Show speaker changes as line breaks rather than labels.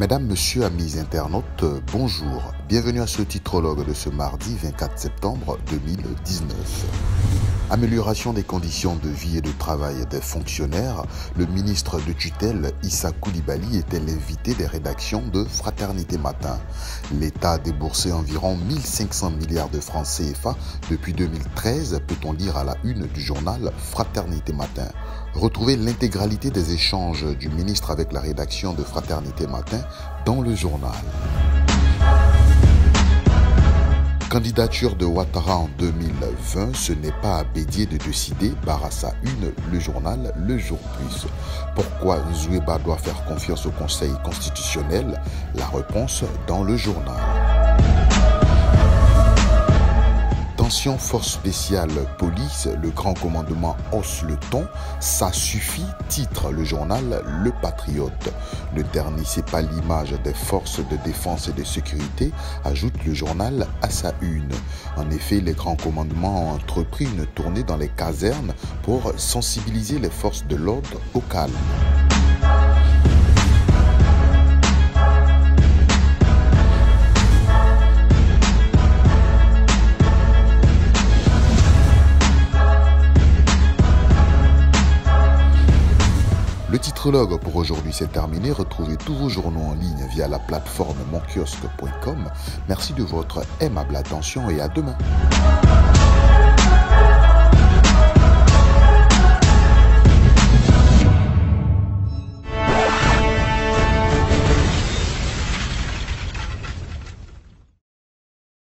Mesdames, Messieurs, amis internautes, bonjour. Bienvenue à ce titrologue de ce mardi 24 septembre 2019. Amélioration des conditions de vie et de travail des fonctionnaires, le ministre de tutelle Issa Coulibaly était l'invité des rédactions de Fraternité Matin. L'État a déboursé environ 1500 milliards de francs CFA depuis 2013, peut-on lire à la une du journal Fraternité Matin. Retrouvez l'intégralité des échanges du ministre avec la rédaction de Fraternité Matin dans le journal. Candidature de Ouattara en 2020, ce n'est pas à Bédier de décider, barre à sa une, le journal Le Jour Plus. Pourquoi Nzouéba doit faire confiance au Conseil constitutionnel? La réponse dans le journal. Tension force spéciale police, le grand commandement hausse le ton, ça suffit, titre le journal Le Patriote. Ne ternissez pas l'image des forces de défense et de sécurité, ajoute le journal à sa une. En effet, les grands commandements ont entrepris une tournée dans les casernes pour sensibiliser les forces de l'ordre au calme. Le titrologue pour aujourd'hui c'est terminé. Retrouvez tous vos journaux en ligne via la plateforme monkiosque.com. Merci de votre aimable attention et à demain.